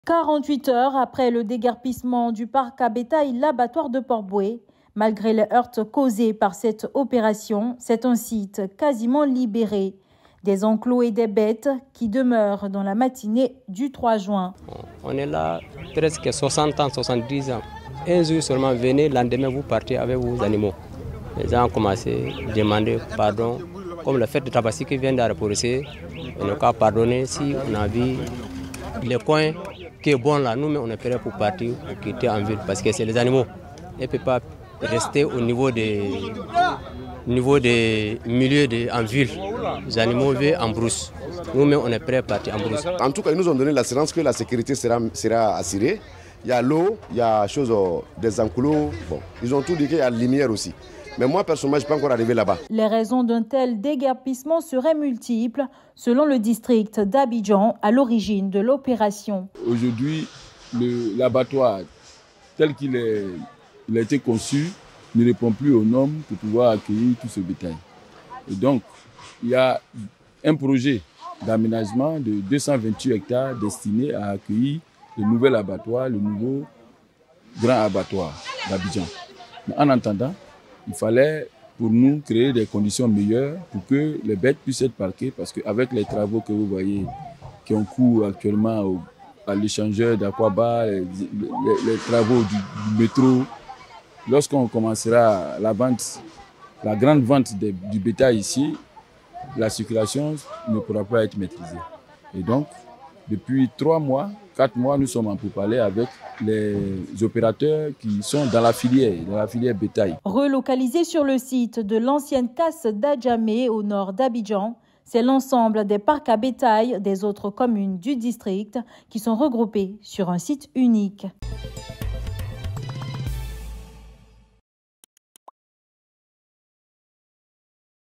48 heures après le déguerpissement du parc à bétail, l'abattoir de Port-Bouët, malgré les heurts causés par cette opération, c'est un site quasiment libéré. Des enclos et des bêtes qui demeurent dans la matinée du 3 juin. On est là presque 60 ans, 70 ans. Un jour seulement, venez, le lendemain vous partez avec vos animaux. Les gens ont commencé à demander pardon. Comme le fait de Tabassi qui vient d'arrêter, on n'a qu'à pardonner si on a vu les coins qui est bon là. Nous, on est prêts pour partir, pour quitter en ville, parce que c'est les animaux. Ils ne peuvent pas rester au niveau des milieux en ville. Les animaux vivent en brousse. Nous-mêmes, on est prêts à partir en brousse. En tout cas, ils nous ont donné l'assurance que la sécurité sera assurée. Il y a l'eau, il y a des enclos. Bon, ils ont tout dit qu'il y a la lumière aussi. Mais moi, personnellement, je ne suis pas encore arrivé là-bas. Les raisons d'un tel déguerpissement seraient multiples, selon le district d'Abidjan, à l'origine de l'opération. Aujourd'hui, l'abattoir, tel qu'il a été conçu, ne répond plus aux normes pour pouvoir accueillir tout ce bétail. Et donc, il y a un projet d'aménagement de 228 hectares destiné à accueillir le nouvel abattoir, le nouveau grand abattoir d'Abidjan. Mais en attendant, il fallait pour nous créer des conditions meilleures pour que les bêtes puissent être parquées, parce qu'avec les travaux que vous voyez qui ont cours actuellement à l'échangeur d'Aquaba, les travaux du métro, lorsqu'on commencera la grande vente du bétail ici, la circulation ne pourra pas être maîtrisée. Et donc, depuis 4 mois, nous sommes en pourparlers avec les opérateurs qui sont dans la filière bétail. Relocalisé sur le site de l'ancienne casse d'Adjamé au nord d'Abidjan, c'est l'ensemble des parcs à bétail des autres communes du district qui sont regroupés sur un site unique.